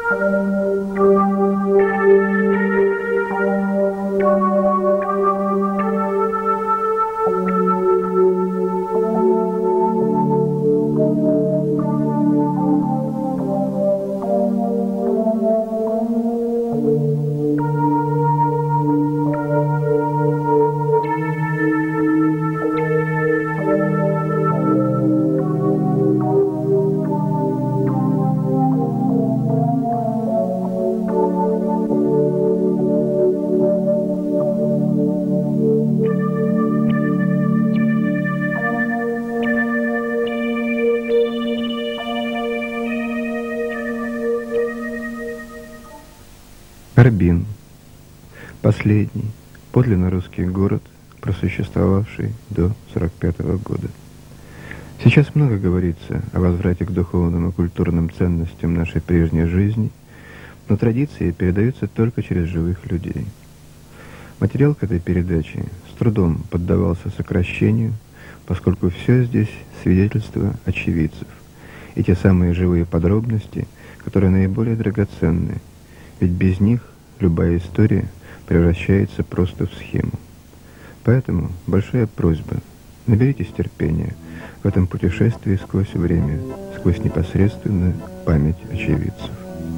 Харбин. Последний, подлинно русский город, просуществовавший до 1945 года. Сейчас много говорится о возврате к духовным и культурным ценностям нашей прежней жизни, но традиции передаются только через живых людей. Материал к этой передаче с трудом поддавался сокращению, поскольку все здесь свидетельства очевидцев и те самые живые подробности, которые наиболее драгоценны, ведь без них любая история превращается просто в схему. Поэтому большая просьба, наберитесь терпения в этом путешествии сквозь время, сквозь непосредственную память очевидцев.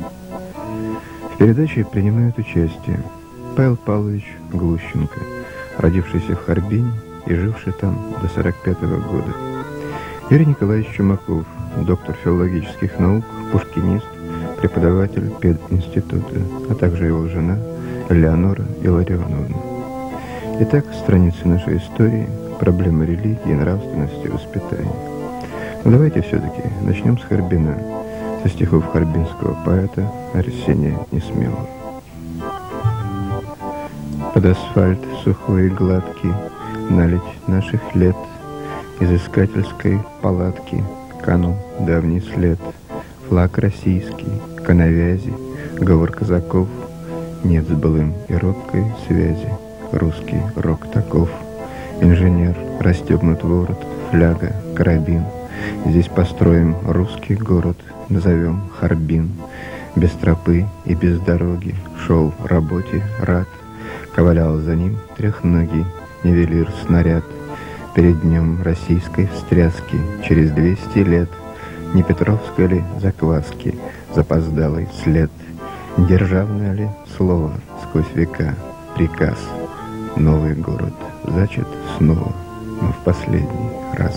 В передаче принимают участие Павел Павлович Глущенко, родившийся в Харбине и живший там до 1945 года, Юрий Николаевич Чумаков, доктор филологических наук, пушкинист, преподаватель пединститута, а также его жена Элеонора Илларионовна. Итак, страницы нашей истории, проблемы религии, нравственности, воспитания. Но давайте все-таки начнем с Харбина, со стихов харбинского поэта Арсения Несмелого. Под асфальт сухой и гладкий наледь наших лет из искательской палатки канул давний след. Флаг российский, коновязи, говор казаков, нет с былым и робкой связи. Русский рок таков. Инженер, расстегнут ворот, фляга, карабин. Здесь построим русский город, назовем Харбин. Без тропы и без дороги шел работе рад. Ковылял за ним трехногий нивелир-снаряд. Перед днем российской встряски через 200 лет не Петровской ли закваски запоздалый след? Державное ли слово сквозь века приказ? Новый город зачат снова, но в последний раз.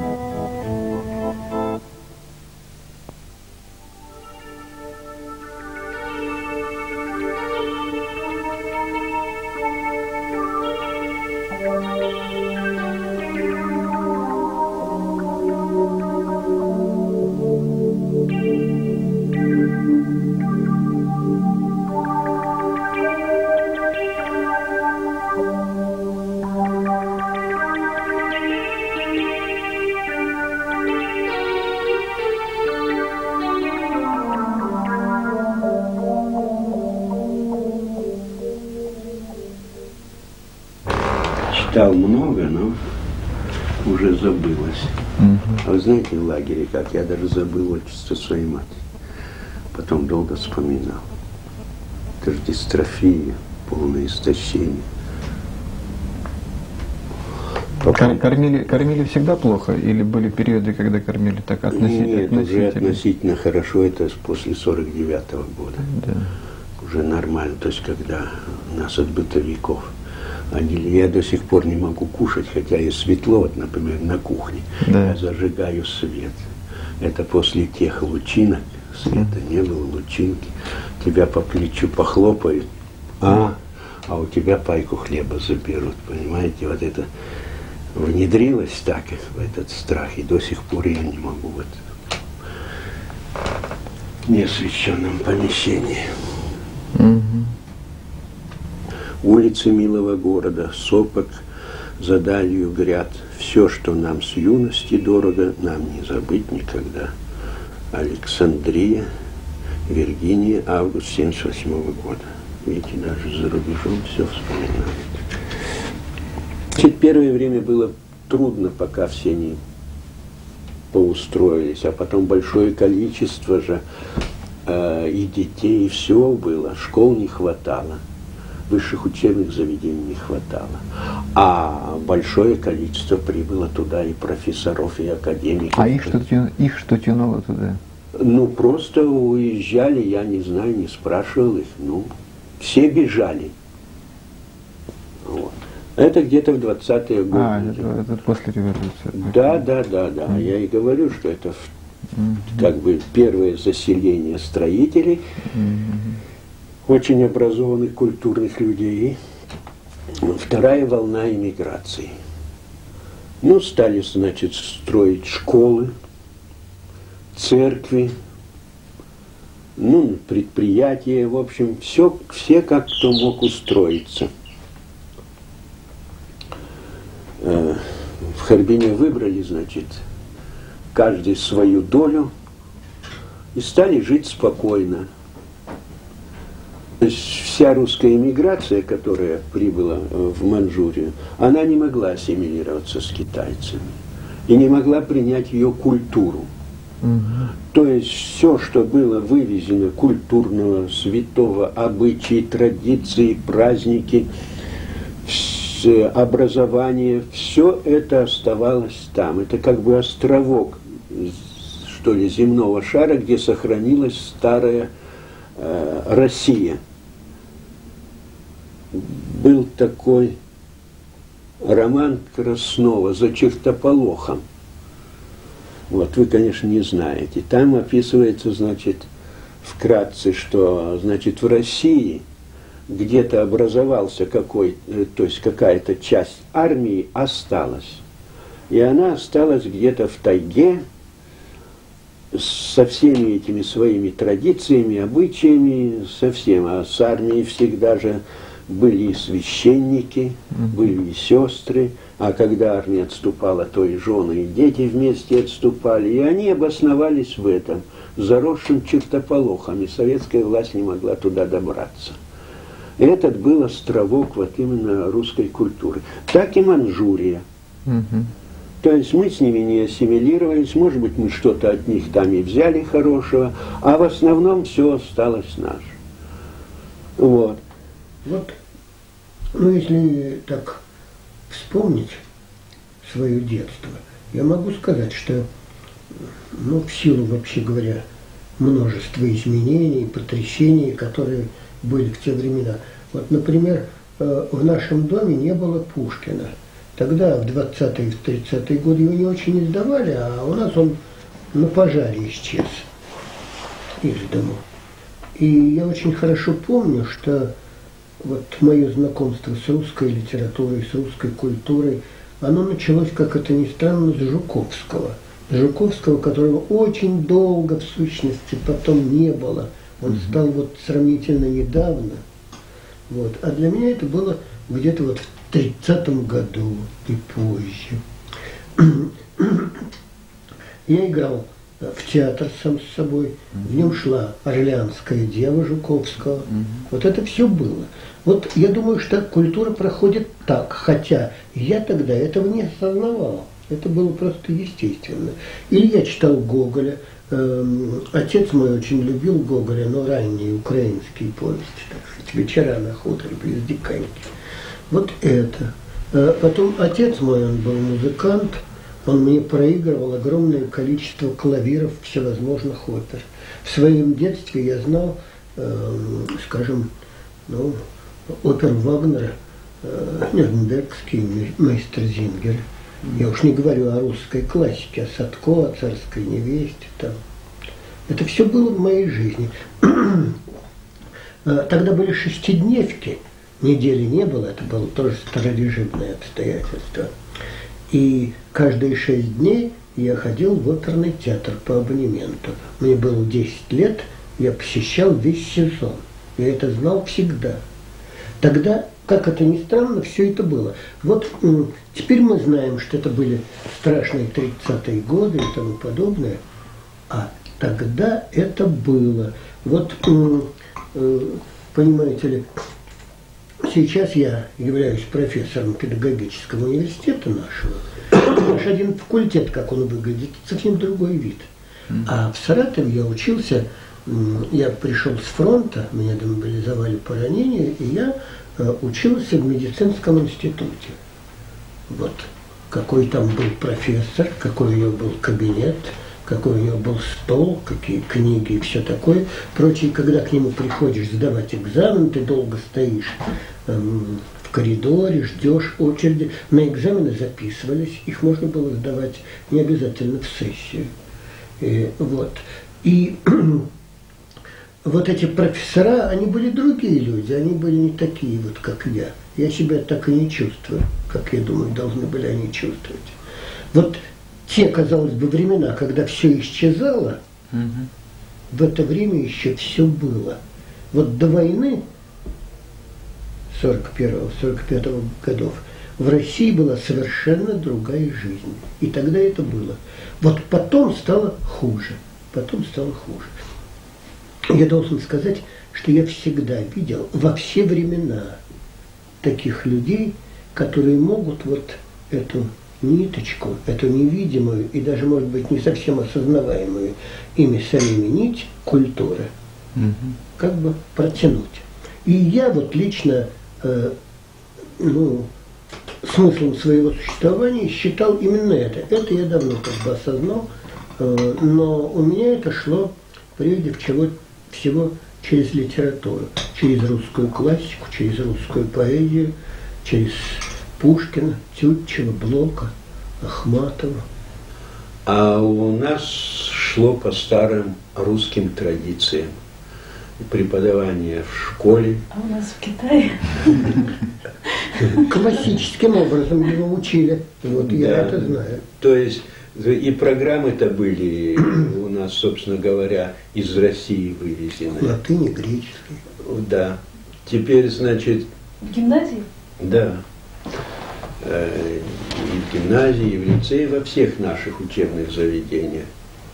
Читал много, но уже забылось. А вы знаете, в лагере, как я даже забыл отчество своей матери. Потом долго вспоминал. Это же дистрофия, полное истощение. Кормили всегда плохо? Или были периоды, когда кормили так относительно? Нет, уже относительно хорошо. Это после 49-го года. Да. Уже нормально. То есть, когда нас от бытовиков. Я до сих пор не могу кушать, хотя и светло, вот, например, на кухне. Да. Я зажигаю свет. Это после тех лучинок, света не было, лучинки. Тебя по плечу похлопают, а у тебя пайку хлеба заберут, понимаете? Вот это внедрилось так, в этот страх, и до сих пор я не могу вот в неосвещенном помещении. Улицы милого города, сопок за далью гряд. Все, что нам с юности дорого, нам не забыть никогда. Александрия, Виргиния, август 1978 года. Видите, даже за рубежом все вспоминают. Чуть первое время было трудно, пока все не поустроились, а потом большое количество же и детей, и все было. Школ не хватало, высших учебных заведений не хватало. А большое количество прибыло туда и профессоров, и академиков. А их что тянуло туда? Ну, просто уезжали, я не знаю, не спрашивал их. Ну, все бежали. Вот. Это где-то в 20-е годы. Это после революции. Да. Я и говорю, что это как бы первое заселение строителей, очень образованных, культурных людей. Вторая волна эмиграции. Ну, стали, значит, строить школы, церкви, ну, предприятия, в общем, все как кто мог устроиться. В Харбине выбрали, значит, каждый свою долю и стали жить спокойно. То есть вся русская эмиграция, которая прибыла в Манчжурию, она не могла ассимилироваться с китайцами и не могла принять ее культуру. То есть все, что было вывезено культурного, святого, обычаи, традиции, праздники, образование, все это оставалось там. Это как бы островок, что ли, земного шара, где сохранилась старая Россия. Был такой роман Краснова «За чертополохом». Вот, вы, конечно, не знаете. Там описывается, значит, вкратце, что, значит, в России где-то образовался то есть какая-то часть армии осталась. И она осталась где-то в тайге со всеми этими своими традициями, обычаями, со всем. А с армией всегда же были и священники, были и сестры. А когда армия отступала, то и жены, и дети вместе отступали. И они обосновались в этом, заросшим чертополохом, и советская власть не могла туда добраться. Этот был островок вот именно русской культуры. Так и Манчжурия. То есть мы с ними не ассимилировались, может быть, мы что-то от них там и взяли хорошего, а в основном все осталось наше. Вот. Вот, ну если так вспомнить свое детство, я могу сказать, что, ну, в силу, вообще говоря, множества изменений, потрясений, которые были в те времена. Вот, например, в нашем доме не было Пушкина. Тогда, в 20-е, в 30-е годы его не очень издавали, а у нас он на пожаре исчез из дому. И я очень хорошо помню, что вот мое знакомство с русской литературой, с русской культурой, оно началось, как это ни странно, с Жуковского. Жуковского, которого очень долго, в сущности, потом не было. Он стал вот сравнительно недавно. Вот. А для меня это было где-то вот в 30-м году и позже. Я играл в театр сам с собой. В нем шла «Орлеанская дева» Жуковского. Вот это все было. Вот я думаю, что культура проходит так, хотя я тогда этого не осознавал. Это было просто естественно. Или я читал Гоголя. Отец мой очень любил Гоголя, но ранние украинские повести, так сказать, «Вечера на хуторе близ Диканьки». Вот это. Потом отец мой, он был музыкант, он мне проигрывал огромное количество клавиров всевозможных опер. В своем детстве я знал, скажем, ну, опер Вагнера, Нюрнбергский Мейстерзингер. Я уж не говорю о русской классике, о Садко, о царской невесте. Там. Это все было в моей жизни. Тогда были шестидневки, недели не было, это было тоже старорежимное обстоятельство. И каждые 6 дней я ходил в оперный театр по абонементу. Мне было 10 лет, я посещал весь сезон. Я это знал всегда. Тогда, как это ни странно, все это было. Вот теперь мы знаем, что это были страшные 30-е годы и тому подобное. А тогда это было. Вот, понимаете ли, сейчас я являюсь профессором педагогического университета нашего. Наш один факультет, как он выглядит, совсем другой вид. А в Саратове я учился я пришел с фронта, меня демобилизовали по ранению, и я учился в медицинском институте. Вот. Какой там был профессор, какой у него был кабинет, какой у него был стол, какие книги и все такое. Прочее, когда к нему приходишь сдавать экзамен, ты долго стоишь в коридоре, ждешь очереди. На экзамены записывались, их можно было сдавать не обязательно в сессию. И вот эти профессора, они были другие люди, они были не такие вот, как я. Я себя так и не чувствую, как, я думаю, должны были они чувствовать. Вот те, казалось бы, времена, когда все исчезало, в это время еще все было. Вот до войны 41-45 годов в России была совершенно другая жизнь. И тогда это было. Вот потом стало хуже. Я должен сказать, что я всегда видел во все времена таких людей, которые могут вот эту ниточку, эту невидимую и даже, может быть, не совсем осознаваемую ими самими нить культуры, как бы протянуть. И я вот лично, смыслом своего существования считал именно это. Это я давно как бы осознал, но у меня это шло прежде всего через литературу, через русскую классику, через русскую поэзию, через Пушкина, Тютчева, Блока, Ахматова. А у нас шло по старым русским традициям. Преподавание в школе. А у нас в Китае? Классическим образом его учили. Вот я это знаю. То есть и программы-то были у нас, собственно говоря, из России вывезены. Латыни, греческий. Да. Теперь, значит... В гимназии? Да. И в гимназии, и в лицее, во всех наших учебных заведениях.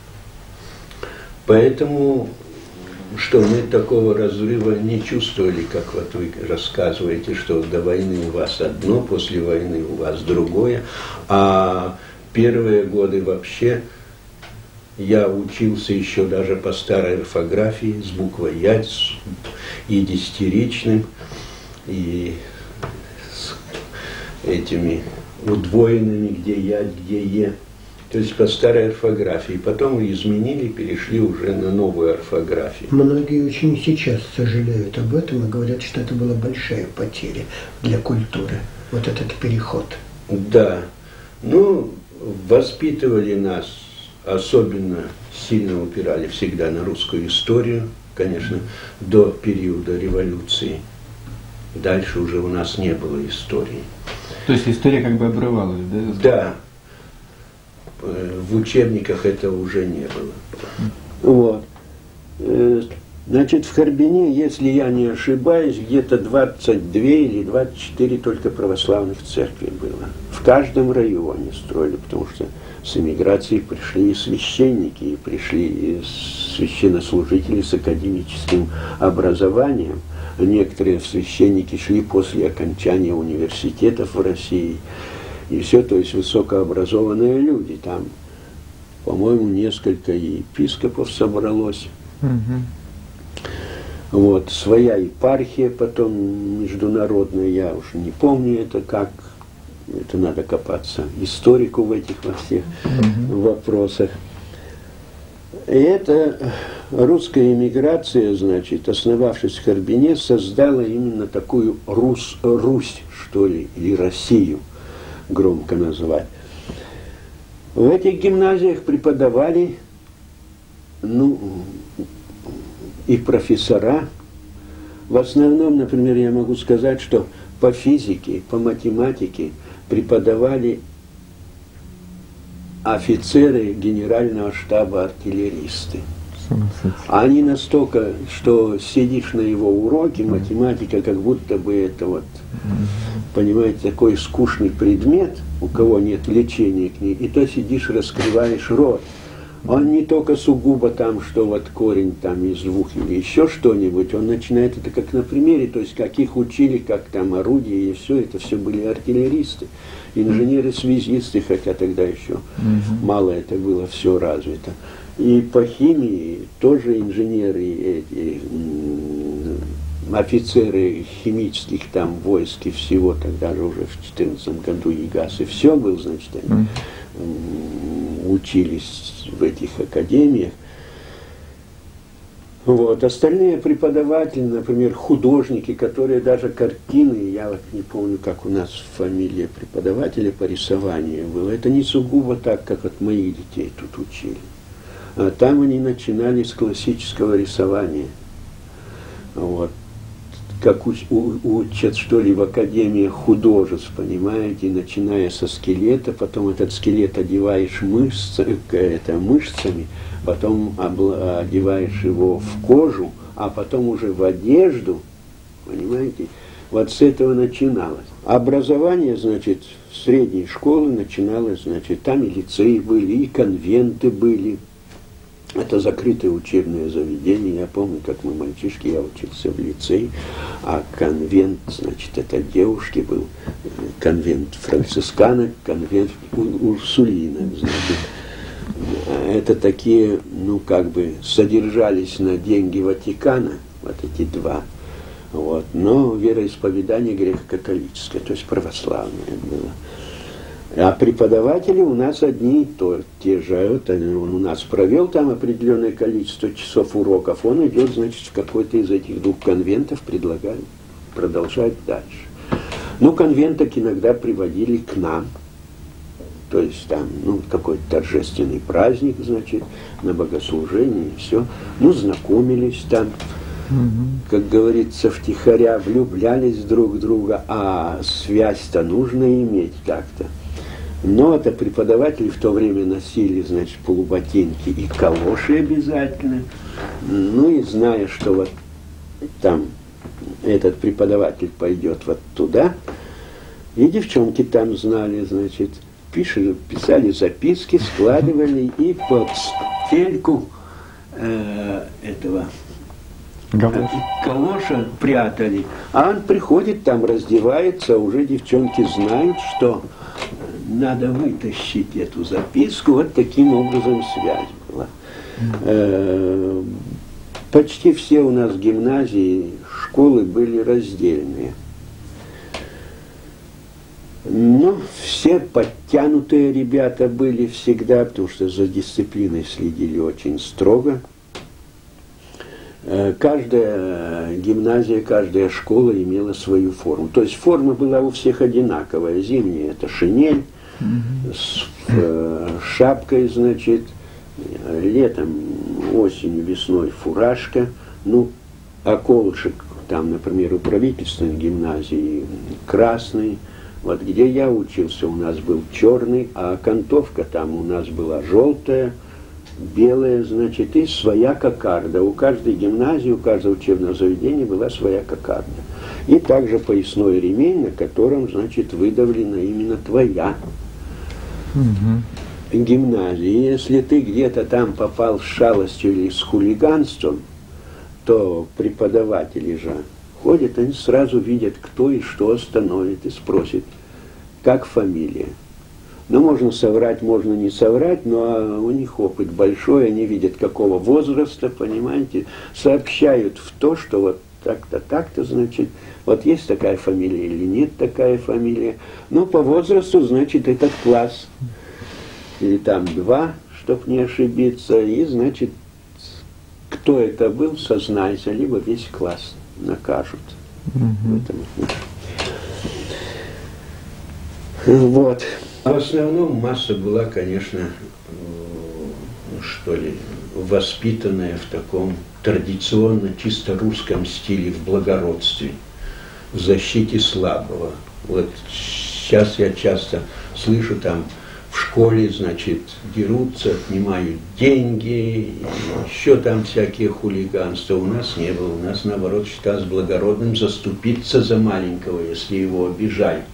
Поэтому, что мы такого разрыва не чувствовали, как вот вы рассказываете, что до войны у вас одно, после войны у вас другое. А первые годы вообще я учился еще даже по старой орфографии, с буквой Я, и десятиричным, и с этими удвоенными, где Я, где Е. То есть по старой орфографии. Потом изменили, перешли уже на новую орфографию. Многие очень сейчас сожалеют об этом и говорят, что это была большая потеря для культуры. Вот этот переход. Да. Ну, воспитывали нас, особенно сильно упирали всегда на русскую историю, конечно, до периода революции. Дальше уже у нас не было истории. То есть история как бы обрывалась, да? Да. В учебниках этого уже не было. Вот. Значит, в Харбине, если я не ошибаюсь, где-то 22 или 24 только православных церкви было. В каждом районе строили, потому что с эмиграцией пришли и священники, и пришли и священнослужители с академическим образованием. Некоторые священники шли после окончания университетов в России. И все, то есть высокообразованные люди. Там, по-моему, несколько епископов собралось. Вот, своя епархия, потом международная, я уж не помню это как, это надо копаться историку в этих во всех вопросах. И эта русская эмиграция, значит, основавшись в Харбине, создала именно такую Русь, что ли, или Россию, громко называть. В этих гимназиях преподавали, и профессора. В основном, например, я могу сказать, что по физике, по математике преподавали офицеры генерального штаба артиллеристы. Они настолько, что сидишь на его уроке, математика, как будто бы это вот, понимаете, такой скучный предмет, у кого нет лечения к ней, и то сидишь, раскрываешь рот. Он не только сугубо там, что вот корень там из двух или еще что-нибудь, он начинает это как на примере, то есть как их учили, как там орудия и все, это все были артиллеристы, инженеры-связисты, хотя тогда еще мало это было все развито. И по химии тоже инженеры, эти, офицеры химических там войск и всего, тогда же уже в 2014 году ЕГАС, и все был, значит, они учились в этих академиях. Вот. Остальные преподаватели, например, художники, которые даже картины, я вот не помню, как у нас фамилия преподавателя по рисованию была, это не сугубо так, как от моих детей тут учили. А там они начинали с классического рисования. Вот. Как учат, что ли, в Академии художеств, понимаете, начиная со скелета, потом этот скелет одеваешь мышцами, потом одеваешь его в кожу, а потом уже в одежду, понимаете, вот с этого начиналось. Образование, значит, средней школы начиналось, значит, там и лицеи были, и конвенты были. Это закрытое учебное заведение. Я помню, как мы мальчишки, я учился в лицее, а конвент, значит, это девушки был, конвент францисканок, конвент урсулинок, значит. Это такие, ну, как бы, содержались на деньги Ватикана, вот эти два, вот, но вероисповедание греко-католическое, то есть православное было. А преподаватели у нас одни и те же. Вот он у нас провел там определенное количество часов уроков, он идет, значит, в какой-то из этих двух конвентов, предлагает продолжать дальше. Ну, конвенток иногда приводили к нам, то есть там, ну, какой-то торжественный праздник, значит, на богослужение и все. Ну, знакомились там, как говорится, втихаря влюблялись друг в друга, а связь-то нужно иметь как-то. Но это преподаватели в то время носили, значит, полуботинки и калоши обязательно. Ну и зная, что вот там этот преподаватель пойдет вот туда, и девчонки там знали, значит, писали записки, складывали и под стельку этого калоша прятали. А он приходит там, раздевается, уже девчонки знают, что надо вытащить эту записку. Вот таким образом связь была. Почти все у нас гимназии, школы были раздельные. Но все подтянутые ребята были всегда, потому что за дисциплиной следили очень строго. Каждая гимназия, каждая школа имела свою форму. То есть форма была у всех одинаковая. Зимняя – это шинель с шапкой, значит, летом, осенью, весной фуражка. Ну, околышек там, например, у правительственной гимназии красный. Вот где я учился, у нас был черный, а окантовка там у нас была желтая, белая, значит, и своя кокарда. У каждой гимназии, у каждого учебного заведения была своя кокарда. И также поясной ремень, на котором, значит, выдавлена именно твоя гимназия. Если ты где-то там попал с шалостью или с хулиганством, то преподаватели же ходят, они сразу видят, кто и что остановит, и спросят, как фамилия. Ну, можно соврать, можно не соврать, но у них опыт большой, они видят, какого возраста, понимаете, сообщают в то, что вот так-то, так-то, значит, вот есть такая фамилия или нет такая фамилия. Ну, по возрасту, значит, этот класс, или там 2, чтоб не ошибиться, и, значит, кто это был, сознайся, либо весь класс накажут. В этом. Вот. В основном масса была, конечно, что ли, воспитанная в таком традиционно чисто русском стиле, в благородстве, в защите слабого. Вот сейчас я часто слышу там в школе, значит, дерутся, отнимают деньги, еще там всякие хулиганства. У нас не было, у нас наоборот считалось благородным заступиться за маленького, если его обижают.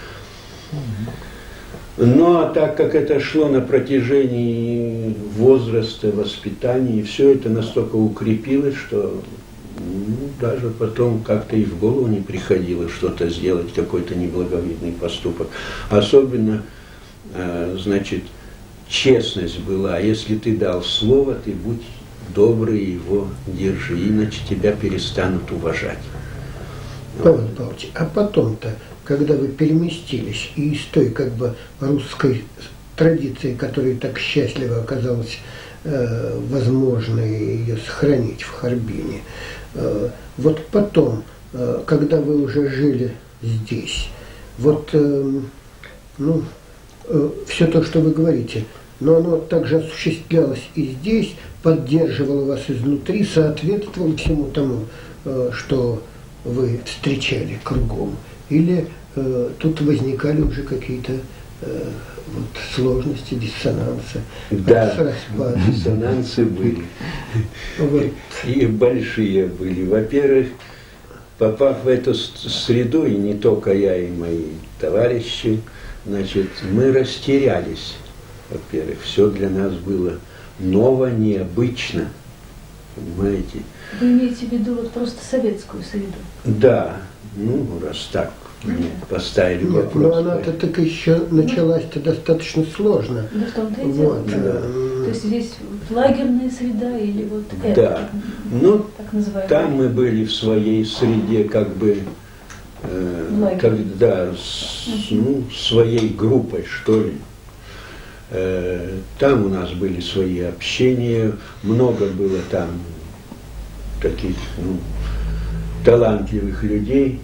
Но так как это шло на протяжении возраста, воспитания, и все это настолько укрепилось, что даже потом как-то и в голову не приходило что-то сделать, какой-то неблаговидный поступок. Особенно, значит, честность была. Если ты дал слово, ты будь добрый, его держи, иначе тебя перестанут уважать. Павел Павлович, а потом-то, когда вы переместились и из той как бы русской традиции, которая так счастливо оказалась возможно ее сохранить в Харбине, вот потом, когда вы уже жили здесь, вот, ну, все то, что вы говорите, но оно также осуществлялось и здесь, поддерживало вас изнутри, соответствовало всему тому, что вы встречали кругом, или тут возникали уже какие-то вот, сложности, диссонансы, да, распады. Диссонансы были. Вот. И большие были. Во-первых, попав в эту среду, и не только я, и мои товарищи, значит, мы растерялись. Во-первых, все для нас было ново, необычно. Понимаете? Вы имеете в виду вот просто советскую среду? Да, ну, раз так мне поставили вопрос. Но она-то так еще началась-то достаточно сложно. Да, в том-то и дело. Вот. Да. То есть здесь лагерная среда или вот Да. это, Ну, так называемая? там мы были в своей среде, как бы, когда ну, своей группой, что ли. Там у нас были свои общения, много было там таких, ну, талантливых людей,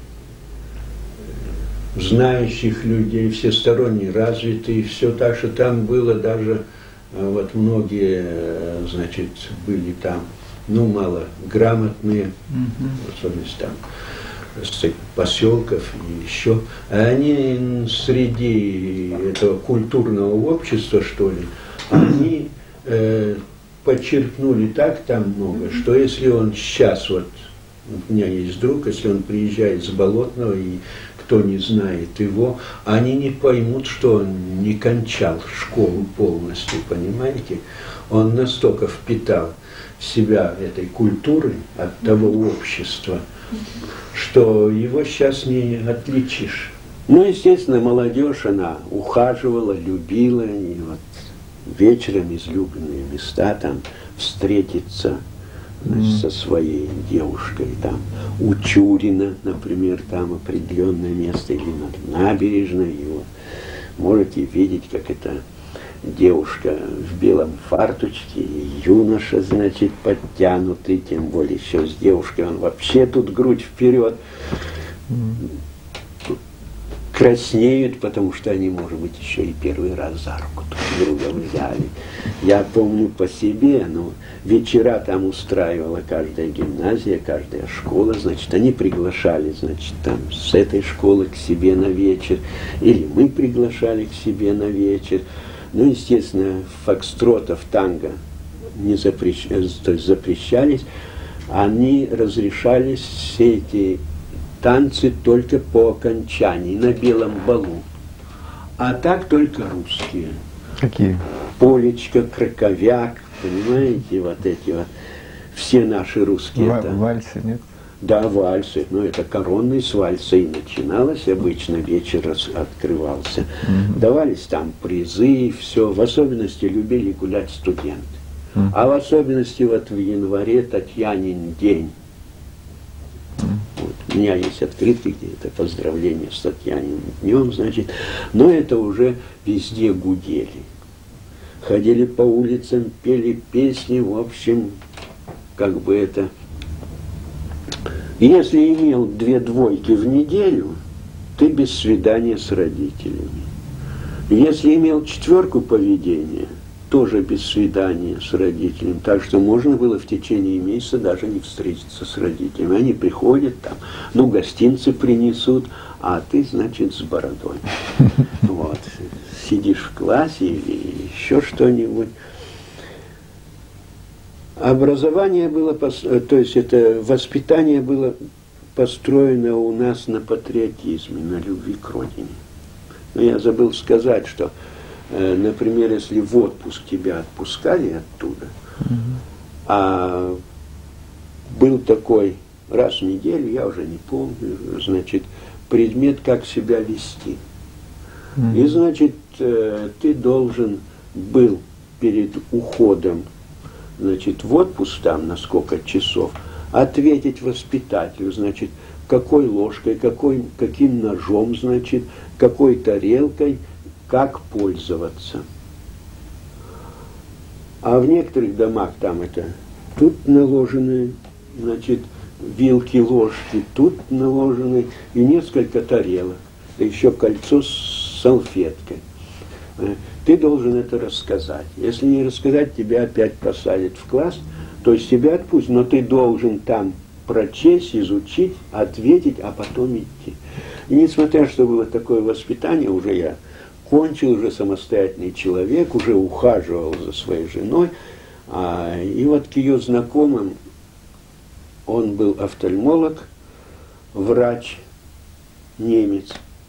знающих людей, всесторонне развитые, все так, что там было даже, вот многие, значит, были там, ну, малограмотные, в особенности там, с поселков и еще, а они среди этого культурного общества, что ли, они подчеркнули так там много, что если он сейчас, вот у меня есть друг, если он приезжает с Болотного, и кто не знает его, они не поймут, что он не кончал школу полностью, понимаете? Он настолько впитал в себя этой культуры от того общества, что его сейчас не отличишь. Ну, естественно, молодежь, она ухаживала, любила, и вот вечером излюбленные места там встретиться, значит, со своей девушкой, там, у Чурина, например, там определенное место, или на набережной, и вот можете видеть, как эта девушка в белом фарточке, и юноша, значит, подтянутый, тем более еще с девушкой, он вообще тут грудь вперед, краснеют, потому что они, может быть, еще и первый раз за руку друг друга взяли. Я помню по себе, но вечера там устраивала каждая гимназия, каждая школа, значит, они приглашали, значит, там с этой школы к себе на вечер, или мы приглашали к себе на вечер. Ну, естественно, фокстротов, танго не то есть запрещались, они разрешались, все эти танцы только по окончании, на белом балу. А так только русские. Какие? Полечка, краковяк, понимаете, вот эти вот, все наши русские. Вальсы, нет? Да, вальсы, но это коронный с вальса и начиналось, обычно вечер открывался. Давались там призы, все, в особенности любили гулять студенты. А в особенности вот в январе Татьянин день. Вот. У меня есть открытки, где это поздравление с Татьяниным днем, значит, но это уже везде гудели. Ходили по улицам, пели песни, в общем, как бы это... Если имел 2 двойки в неделю, ты без свидания с родителями. Если имел 4 поведения, тоже без свидания с родителями. Так что можно было в течение месяца даже не встретиться с родителями. Они приходят там, ну, гостинцы принесут, а ты, значит, с бородой. Вот. Сидишь в классе или еще что-нибудь. Образование было, то есть это воспитание было построено у нас на патриотизме, на любви к родине. Но я забыл сказать, что, например, если в отпуск тебя отпускали оттуда, а был такой раз в неделю, я уже не помню, значит, предмет, как себя вести. И, значит, ты должен был перед уходом, значит, в отпуск там на сколько часов, ответить воспитателю, значит, какой ложкой, каким ножом, значит, какой тарелкой, как пользоваться. А в некоторых домах там это, тут наложены, значит, вилки, ложки, тут наложены и несколько тарелок, да еще кольцо с салфеткой. Ты должен это рассказать. Если не рассказать, тебя опять посадят в класс, то есть тебя отпустят, но ты должен там прочесть, изучить, ответить, а потом идти. И несмотря, что было такое воспитание, уже я кончил, уже самостоятельный человек, уже ухаживал за своей женой, и вот к ее знакомым, он был офтальмолог, врач, немец.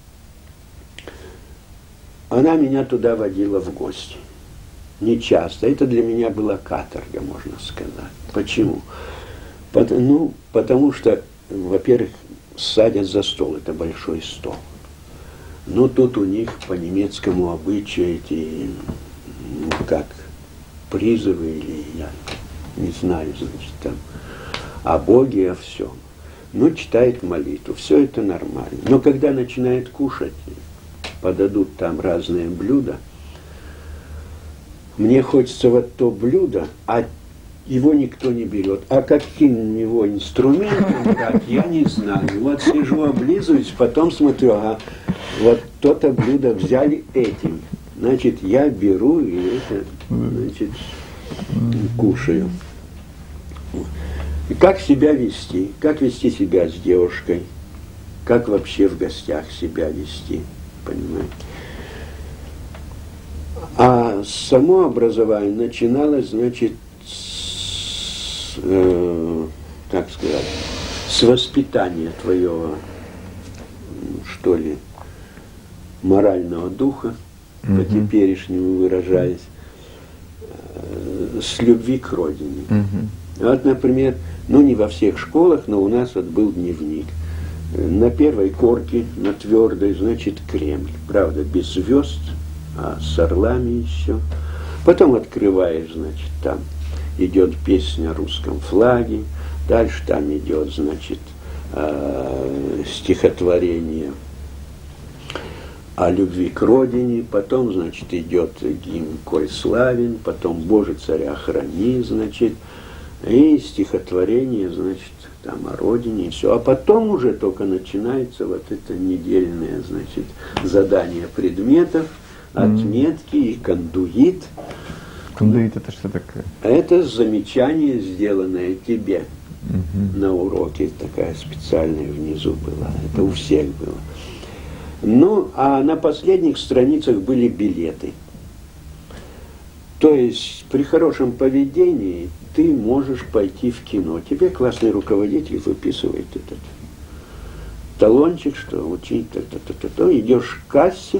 Она меня туда водила в гости. Не часто. Это для меня была каторга, можно сказать. Почему? Потому что, во-первых, садят за стол. Это большой стол. Но тут у них по немецкому обычаю эти, как призывы или я не знаю, значит, там о Боге, о всем. Ну, читает молитву. Все это нормально. Но когда начинает кушать, подадут там разные блюда, мне хочется вот то блюдо, а его никто не берет. А каким его инструментом брать, я не знаю. Вот сижу, облизываюсь, потом смотрю, ага, вот то-то блюдо взяли этим. Значит, я беру и это, значит, кушаю. И как себя вести? Как вести себя с девушкой? Как вообще в гостях себя вести? Понимаете? А само образование начиналось, значит, как сказать, с воспитания твоего, что ли, морального духа, по теперешнему выражаясь, с любви к родине. Вот, например, ну не во всех школах, но у нас вот был дневник. На первой корке, на твердой, значит, Кремль. Правда, без звезд, а с орлами еще. Потом открываешь, значит, там идет песня о русском флаге. Дальше там идет, значит, стихотворение о любви к родине. Потом, значит, идет гимн «Коль славен». Потом «Боже, царя храни», значит. И стихотворение, значит, там о родине и все. А потом уже только начинается вот это недельное, значит, задание предметов, отметки и кондуит. Кондуит — это что такое? Это замечание, сделанное тебе на уроке. Такая специальная внизу была. Это у всех было. Ну, а на последних страницах были билеты. То есть при хорошем поведении ты можешь пойти в кино. Тебе классный руководитель выписывает этот талончик, что учить, идешь к кассе,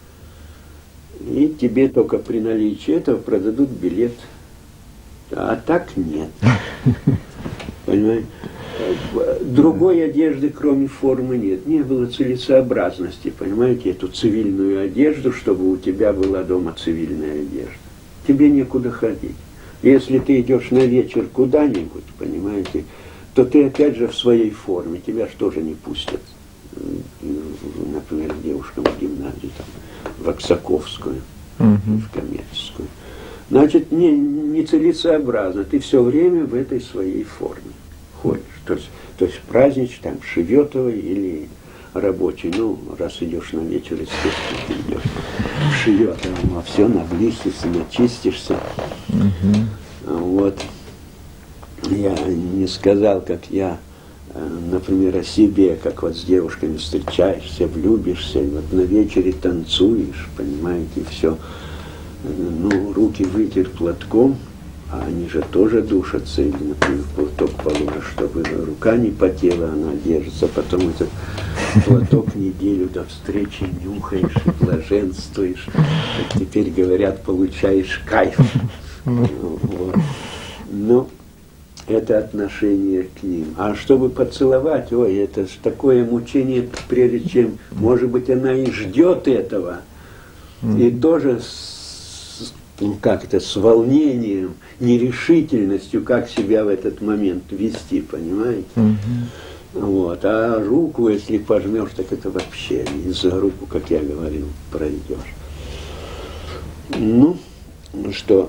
и тебе только при наличии этого продадут билет. А так нет. Понимаете? Другой одежды, кроме формы, нет. Не было целесообразности, понимаете, эту цивильную одежду, чтобы у тебя была дома цивильная одежда. Тебе некуда ходить. Если ты идешь на вечер куда-нибудь, понимаете, то ты опять же в своей форме. Тебя же тоже не пустят, например, девушкам в гимназию, там, в Аксаковскую, в коммерческую. Значит, не целесообразно. Ты все время в этой своей форме ходишь. То есть праздничный, там, Шеветовой или рабочий. Ну, раз идешь на вечер, естественно, ты идешь в Шеветово, а все, наблизишься, начистишься. Вот. Я не сказал, как я, например, о себе, как вот с девушками встречаешься, влюбишься, и вот на вечере танцуешь, понимаете, все. Ну, руки вытер платком, а они же тоже душатся, или, например, платок положишь, чтобы рука не потела, она держится, потом этот платок неделю до встречи нюхаешь и блаженствуешь, как теперь говорят, получаешь кайф. Вот. Но это отношение к ним. А чтобы поцеловать, ой, это такое мучение, прежде чем, может быть, она и ждет этого, и тоже как это, с волнением, нерешительностью, как себя в этот момент вести, понимаете? Вот. А руку, если пожмешь, так это вообще из-за руку, как я говорил, пройдешь. Ну, что,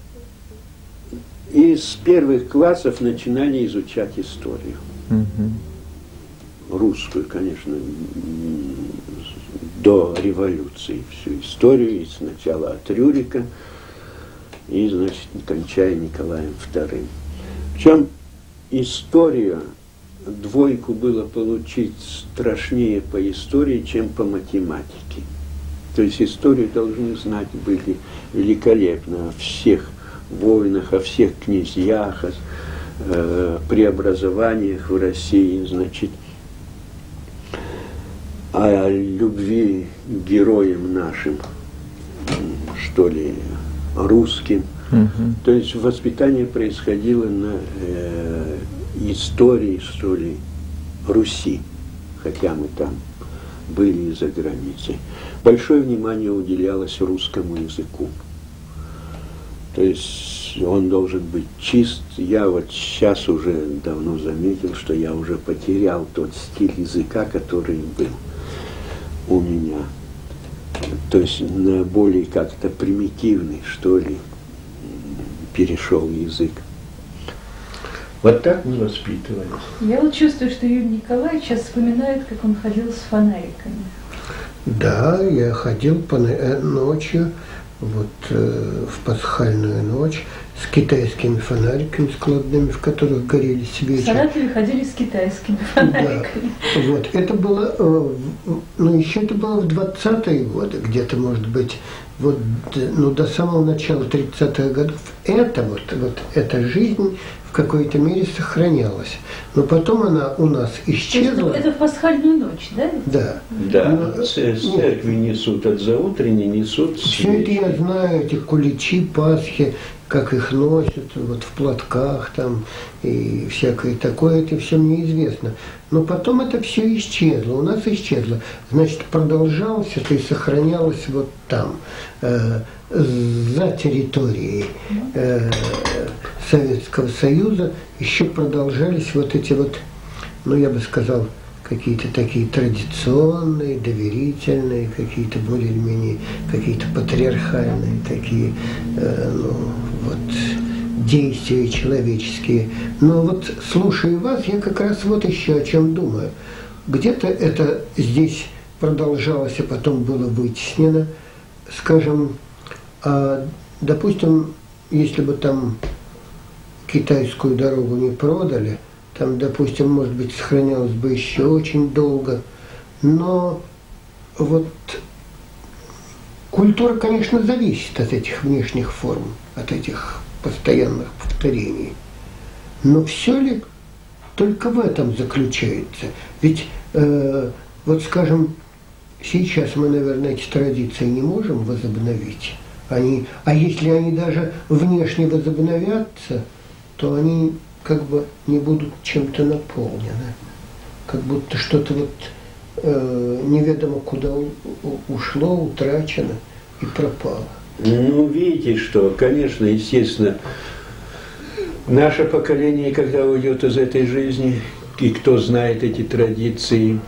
из первых классов начинали изучать историю. Русскую, конечно, до революции всю историю, и сначала от Рюрика, и, значит, кончая Николаем II. Причем историю, двойку было получить страшнее по истории, чем по математике. То есть историю должны знать были великолепно о всех войнах, о всех князьях, о преобразованиях в России, значит, о любви к героям нашим, что ли, русским. То есть воспитание происходило на истории, что ли, Руси, хотя мы там были за границей. Большое внимание уделялось русскому языку. То есть он должен быть чист. Я вот сейчас уже давно заметил, что я уже потерял тот стиль языка, который был у меня. То есть на более как-то примитивный, что ли, перешел язык. Вот так мы воспитывались. Я вот чувствую, что Юрий Николаевич сейчас вспоминает, как он ходил с фонариками. Да, я ходил ночью, вот в пасхальную ночь, с китайскими фонариками складными, в которых горели свечи. В Саратове ходили с китайскими фонариками. Да. Вот, это было, ну еще это было в 20-е годы, где-то, может быть, вот, ну, до самого начала 30-х годов. Это вот эта жизнь в какой-то мере сохранялась. Но потом она у нас исчезла. Это в пасхальную ночь, да? Да. Да, с церкви несут, от заутренней несут. Все это я знаю, эти куличи, Пасхи, как их носят, вот в платках там и всякое такое, это все мне известно. Но потом это все исчезло, у нас исчезло. Значит, продолжалось это и сохранялось вот там, за территорией Советского Союза, еще продолжались вот эти вот, ну я бы сказал, какие-то такие традиционные, доверительные, какие-то более или менее, какие-то патриархальные такие, ну, вот, действия человеческие. Но вот, слушая вас, я как раз вот еще о чем думаю. Где-то это здесь продолжалось, а потом было вытеснено. Скажем, допустим, если бы там китайскую дорогу не продали, там, допустим, может быть, сохранялось бы еще очень долго. Но вот культура, конечно, зависит от этих внешних форм, от этих постоянных повторений. Но все ли только в этом заключается? Ведь, вот скажем, сейчас мы, наверное, эти традиции не можем возобновить. А если они даже внешне возобновятся, то они как бы не будут чем-то наполнены. Как будто что-то вот неведомо куда ушло, утрачено и пропало. Ну, видите, что, конечно, естественно, наше поколение, когда уйдет из этой жизни, и кто знает эти традиции,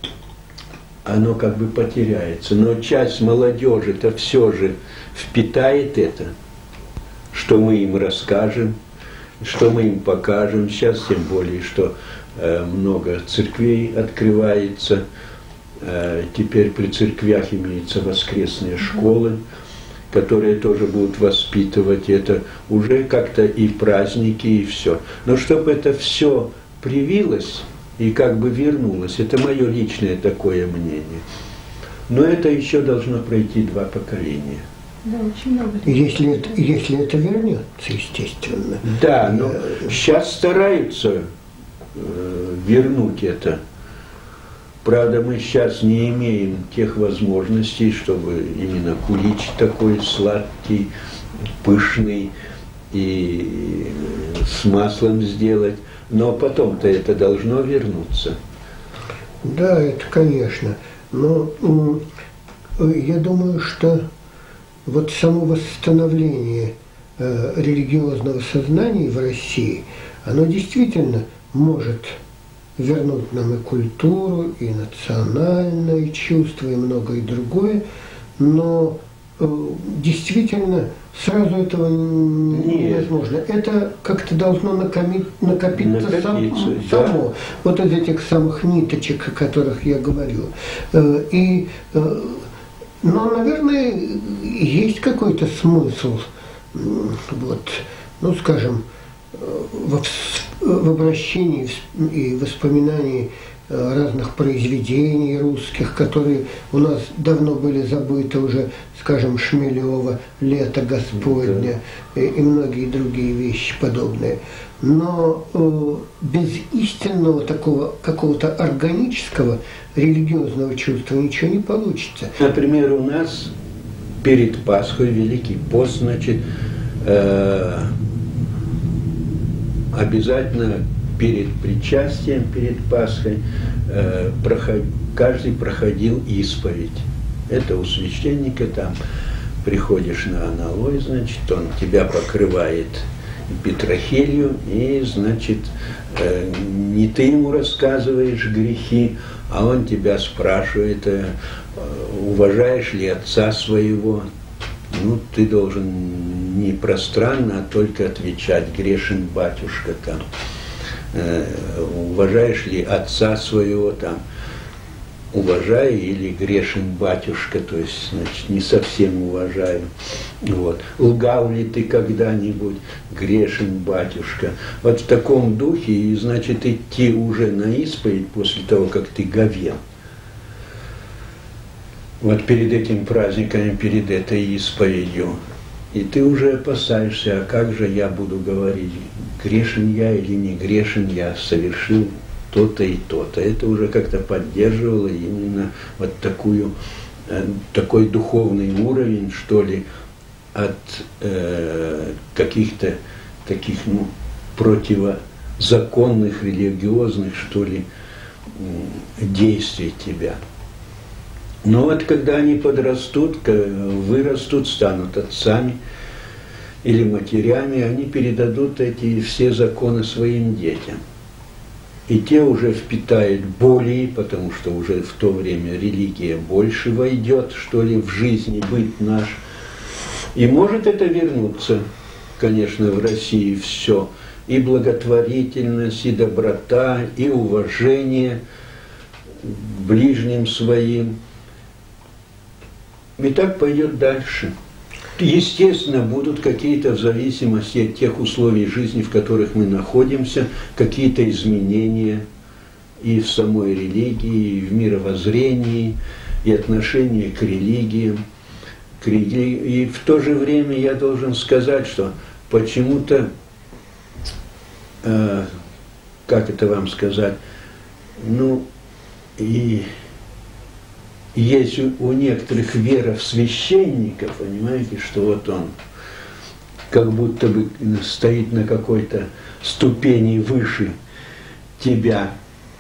оно как бы потеряется. Но часть молодежи-то все же впитает это, что мы им расскажем, что мы им покажем. Сейчас тем более, что много церквей открывается, теперь при церквях имеются воскресные школы, которые тоже будут воспитывать это, уже как-то и праздники, и все. Но чтобы это все привилось и как бы вернулось, это мое личное такое мнение. Но это еще должно пройти 2 поколения. Да, очень много. Если это вернется, естественно. Да, но сейчас стараются вернуть это. Правда, мы сейчас не имеем тех возможностей, чтобы именно кулич такой сладкий, пышный и с маслом сделать. Но потом-то это должно вернуться. Да, это конечно. Но я думаю, что вот само восстановление религиозного сознания в России, оно действительно может вернуть нам и культуру, и национальное чувство, и многое другое, но действительно сразу этого невозможно. Это как-то должно накопиться само. Вот из этих самых ниточек, о которых я говорю. Но, наверное, есть какой-то смысл, вот, ну, скажем, в обращении и воспоминании разных произведений русских, которые у нас давно были забыты уже, скажем, Шмелева, «Лето Господня» и многие другие вещи подобные. Но без истинного такого какого-то органического религиозного чувства ничего не получится. Например, у нас перед Пасхой, Великий пост, значит, обязательно перед причастием, перед Пасхой, каждый проходил исповедь. Это у священника, там приходишь на аналой, значит, он тебя покрывает петрохилью, и, значит, не ты ему рассказываешь грехи, а он тебя спрашивает, уважаешь ли отца своего. Ну, ты должен не пространно, а только отвечать: грешен батюшка, там. Уважаешь ли отца своего, там, уважаю, или грешен батюшка, то есть, значит, не совсем уважаю. Вот. Лгал ли ты когда-нибудь? Грешен батюшка. Вот в таком духе, и, значит, идти уже на исповедь после того, как ты говел. Вот перед этим праздником, перед этой исповедью. И ты уже опасаешься, а как же я буду говорить, грешен я или не грешен я, совершил то-то и то-то. Это уже как-то поддерживало именно вот такой духовный уровень, что ли, от каких-то таких, ну, противозаконных, религиозных, что ли, действий тебя. Но вот когда они подрастут, вырастут, станут отцами или матерями, они передадут эти все законы своим детям. И те уже впитают более, потому что уже в то время религия больше войдет, что ли, в жизнь, быт наш. И может это вернуться, конечно, в России все. И благотворительность, и доброта, и уважение к ближним своим. И так пойдет дальше. Естественно, будут какие-то, в зависимости от тех условий жизни, в которых мы находимся, какие-то изменения и в самой религии, и в мировоззрении, и отношении к религиям. И в то же время я должен сказать, что почему-то, как это вам сказать, ну, и есть у некоторых вера в священников, понимаете, что вот он как будто бы стоит на какой-то ступени выше тебя.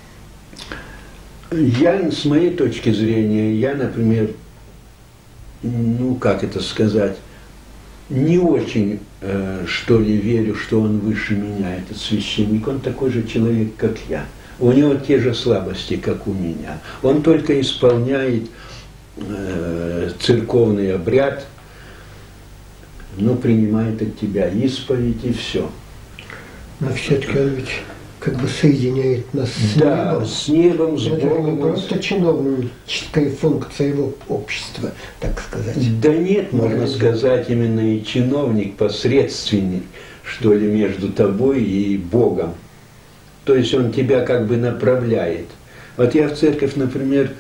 Я, с моей точки зрения, я, например, ну, как это сказать, не очень, что ли, верю, что он выше меня, этот священник. Он такой же человек, как я. У него те же слабости, как у меня. Он только исполняет церковный обряд, но принимает от тебя исповедь и все. Но все-таки он ведь как бы соединяет нас с небом. С небом, с Богом. Это не просто чиновническая функция его общества, так сказать. Да нет, можно сказать, именно и чиновник, посредственник, что ли, между тобой и Богом. То есть он тебя как бы направляет. Вот я в церковь, например,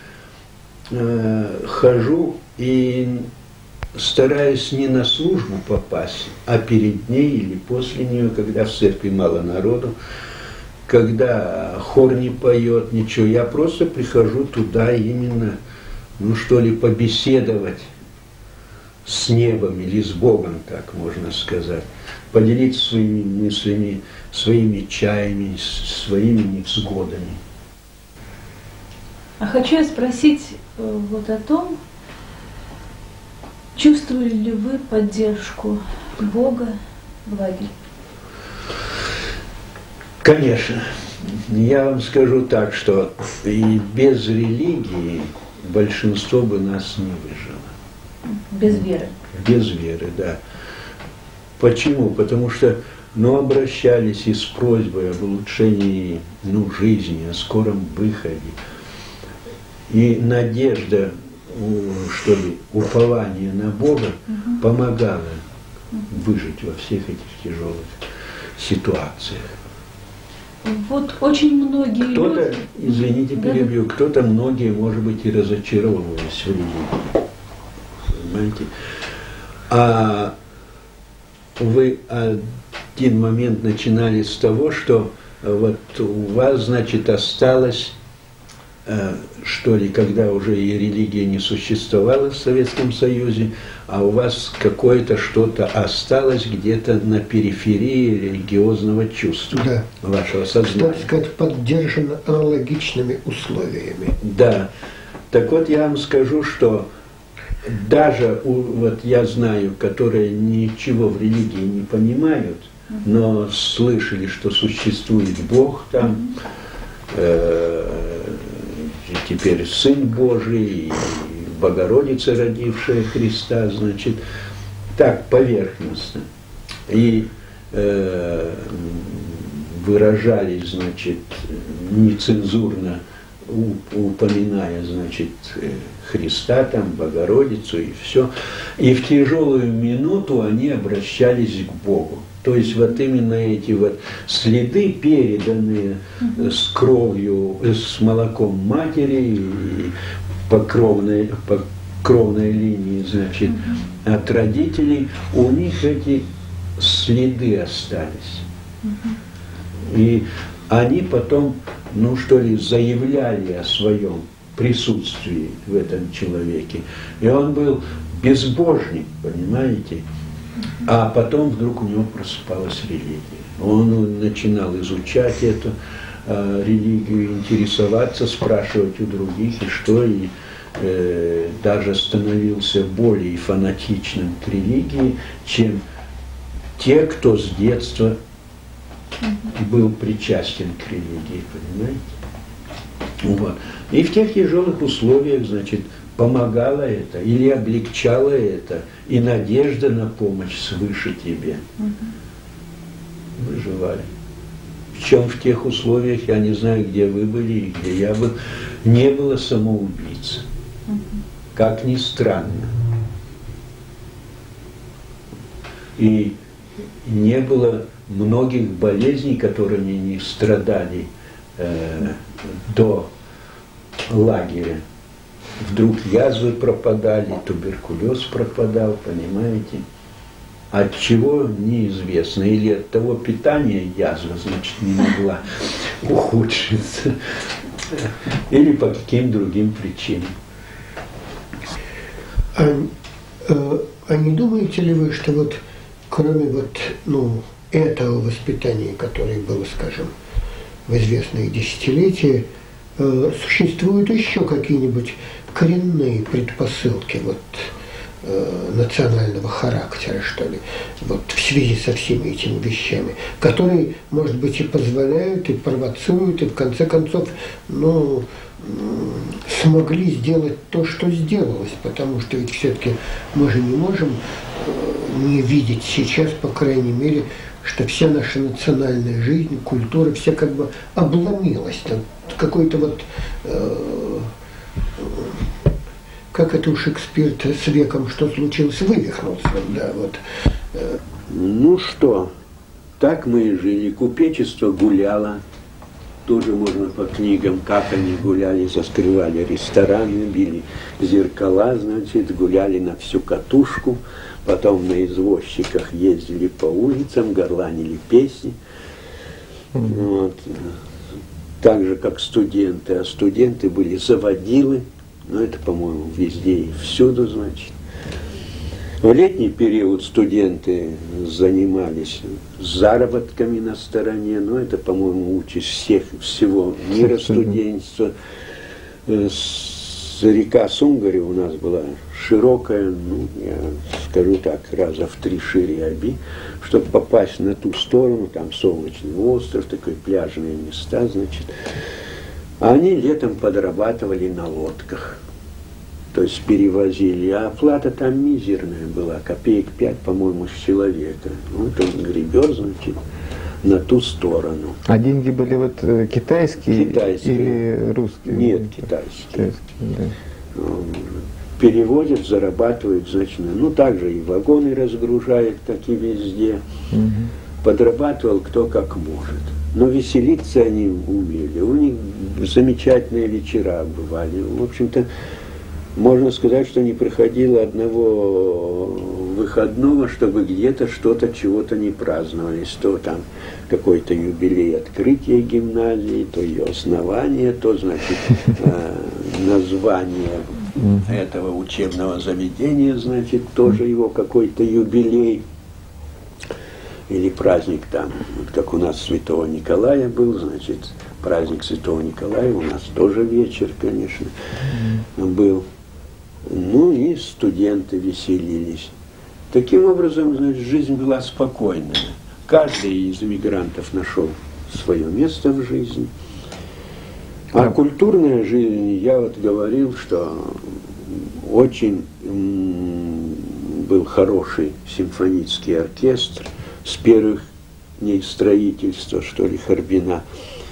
хожу и стараюсь не на службу попасть, а перед ней или после нее, когда в церкви мало народу, когда хор не поет, ничего. Я просто прихожу туда именно, ну что ли, побеседовать с небом или с Богом, так можно сказать. Поделиться своими мыслями, своими чаями, своими невзгодами. А хочу я спросить вот о том, Чувствовали ли вы поддержку Бога в лагере? Конечно. Я вам скажу так, что и без религии большинство бы нас не выжило. Без веры? Без веры, да. Почему? Потому что обращались и с просьбой об улучшении жизни, о скором выходе. И надежда, что ли, упование на Бога помогало выжить во всех этих тяжелых ситуациях. Вот очень многие кто-то, люди... извините, перебью, кто-то, многие, может быть, и разочаровывались в религии. Понимаете? А вы один момент начинали с того, что вот у вас, значит, осталось, что ли, когда уже и религия не существовала в Советском Союзе, а у вас какое-то что-то осталось где-то на периферии религиозного чувства, да, вашего сознания. Так сказать, поддержано аналогичными условиями. Да. Так вот, я вам скажу, что даже вот я знаю, которые ничего в религии не понимают, но слышали, что существует Бог там, теперь Сын Божий, и Богородица, родившая Христа, значит, так, поверхностно. И выражались, значит, нецензурно, упоминая, значит, Христа, там, Богородицу и все. И в тяжелую минуту они обращались к Богу. То есть вот именно эти вот следы, переданные с кровью, с молоком матери и по кровной линии, значит, от родителей, у них эти следы остались. И они потом, заявляли о своем присутствии в этом человеке. И он был безбожник, понимаете? А потом вдруг у него просыпалась религия. Он начинал изучать эту религию, интересоваться, спрашивать у других, и даже становился более фанатичным к религии, чем те, кто с детства был причастен к религии, понимаете? Вот. И в тех тяжелых условиях, значит, помогало это или облегчало это, и надежда на помощь свыше тебе. Выживали. Причем в тех условиях, я не знаю, где вы были и где я был, не было самоубийц. Как ни странно. И не было многих болезней, которыми не страдали до лагеря. Вдруг язвы пропадали, туберкулез пропадал, понимаете? От чего неизвестно. Или от того питания язва, значит, не могла ухудшиться. Или по каким другим причинам. А не думаете ли вы, что вот кроме этого воспитания, которое было, скажем, в известные десятилетия, существуют еще какие-нибудь коренные предпосылки национального характера, что ли, в связи со всеми этими вещами, которые, может быть, и позволяют, и провоцируют, и в конце концов, смогли сделать то, что сделалось, потому что ведь все-таки мы же не можем не видеть сейчас, по крайней мере, что вся наша национальная жизнь, культура, вся как бы обломилась. Там какой-то как это у Шекспира с веком, что случилось, вывихнулся. Да, так мы и жили. Купечество гуляло. Тоже можно по книгам, как они гуляли, заскрывали рестораны, били зеркала, значит, гуляли на всю катушку. Потом на извозчиках ездили по улицам, горланили песни. Так же, как студенты. А студенты были заводилы. Это, по-моему, везде и всюду, значит. В летний период студенты занимались заработками на стороне. Это, по-моему, участь всего мира студенчества. река Сунгари у нас была широкая, ну, я скажу так, раза в 3 шире Оби. Чтобы попасть на ту сторону, там солнечный остров, такой пляжные места, значит. А они летом подрабатывали на лодках. То есть перевозили. А оплата там мизерная была, копеек 5, по-моему, с человека. Вот он гребет, значит, на ту сторону. А деньги были вот китайские, или русские? Нет, китайские. Да. Переводят, зарабатывают, значит, ну также и вагоны разгружают, как и везде. Подрабатывал кто как может. Но веселиться они умели. У них замечательные вечера бывали. В общем-то, можно сказать, что не приходило одного выходного, чтобы где-то что-то, чего-то не праздновались. То там какой-то юбилей открытия гимназии, то ее основание, то, значит, название этого учебного заведения, значит, тоже его какой-то юбилей. Или праздник там, вот как у нас Святого Николая был, значит, праздник Святого Николая, у нас тоже вечер, конечно, был. Ну и студенты веселились. Таким образом, значит, жизнь была спокойная. Каждый из эмигрантов нашел свое место в жизни. А культурная жизнь, я вот говорил, что очень был хороший симфонический оркестр с первых дней строительства, что ли, Харбина.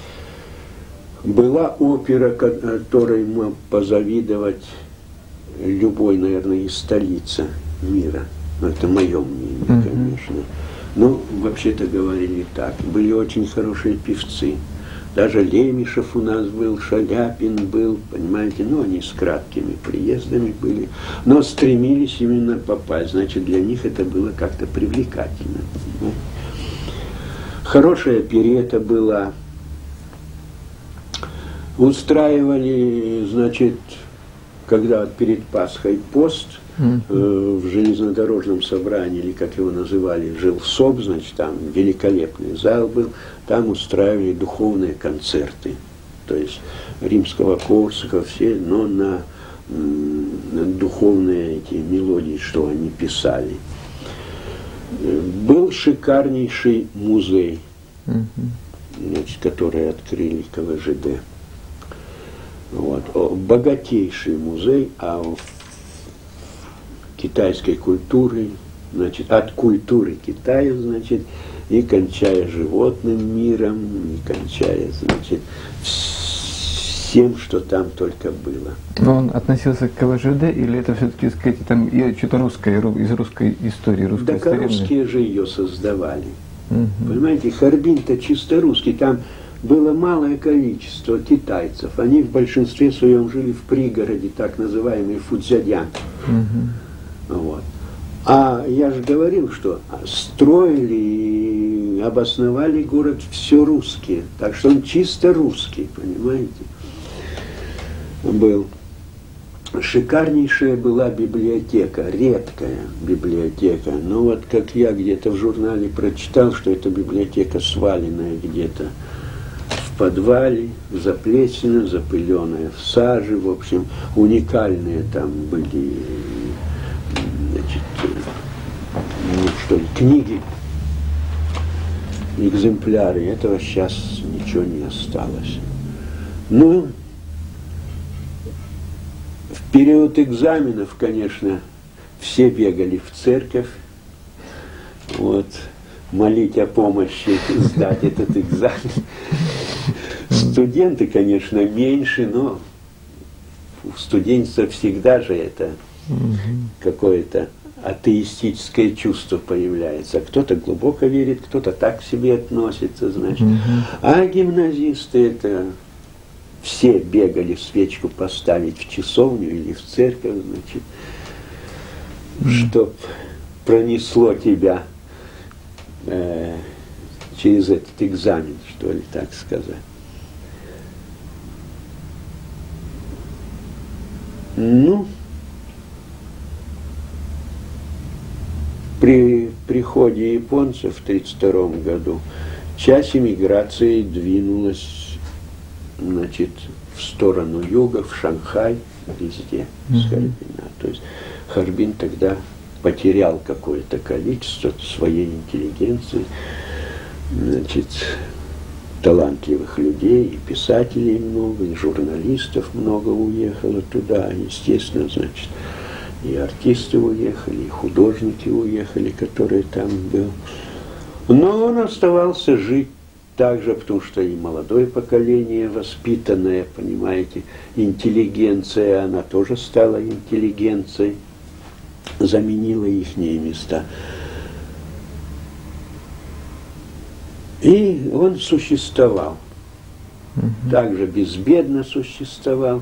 Была опера, которой мог позавидовать любой, наверное, из столицы мира. Это мое мнение, конечно. Но вообще-то говорили так. Были очень хорошие певцы. Даже Лемешев у нас был, Шаляпин был, понимаете, ну, они с краткими приездами были, но стремились именно попасть, значит, для них это было как-то привлекательно. Хорошая оперетта была. Устраивали, значит, когда перед Пасхой пост, в железнодорожном собрании, или как его называли, жилсоб, значит, там великолепный зал был, там устраивали духовные концерты, то есть Римского-Корсака, все, но на духовные эти мелодии, что они писали. Был шикарнейший музей, значит, который открыли КВЖД. Вот. Богатейший музей, а в китайской культуры, значит, от культуры Китая, значит, и кончая животным миром, и кончая, значит, всем, что там только было. Но он относился к КВЖД, или это все-таки, сказать, там что-то русское, из русской истории, русской истории? Да, русские же ее создавали. Понимаете, Харбин-то чисто русский, там было малое количество китайцев. Они в большинстве своем жили в пригороде, так называемый Фуцзядян. Вот. А я же говорил, что строили и обосновали город все русские. Так что он чисто русский, понимаете, был. Шикарнейшая была библиотека, редкая библиотека. Но вот как я где-то в журнале прочитал, что эта библиотека сваленная где-то в подвале, заплесенная, запыленная в саже, в общем, уникальные там были, значит, ну что ли, книги, экземпляры. Этого сейчас ничего не осталось. Ну, в период экзаменов, конечно, все бегали в церковь, вот, молить о помощи, сдать этот экзамен. Студенты, конечно, меньше, но у студенчества всегда же это какое-то атеистическое чувство появляется. Кто-то глубоко верит, кто-то так к себе относится, значит. А гимназисты это все бегали свечку поставить в часовню или в церковь, значит, чтоб пронесло тебя через этот экзамен, что ли, так сказать. Ну, при приходе японцев в 1932 году часть эмиграции двинулась значит, в сторону юга, в Шанхай, везде с Харбина. То есть Харбин тогда потерял какое-то количество своей интеллигенции, значит, талантливых людей, и писателей много, и журналистов много уехало туда, естественно, значит, и артисты уехали, и художники уехали, которые там были. Но он оставался жить так же, потому что и молодое поколение, воспитанное, понимаете, интеллигенция, она тоже стала интеллигенцией, заменила ихние места. И он существовал, также безбедно существовал,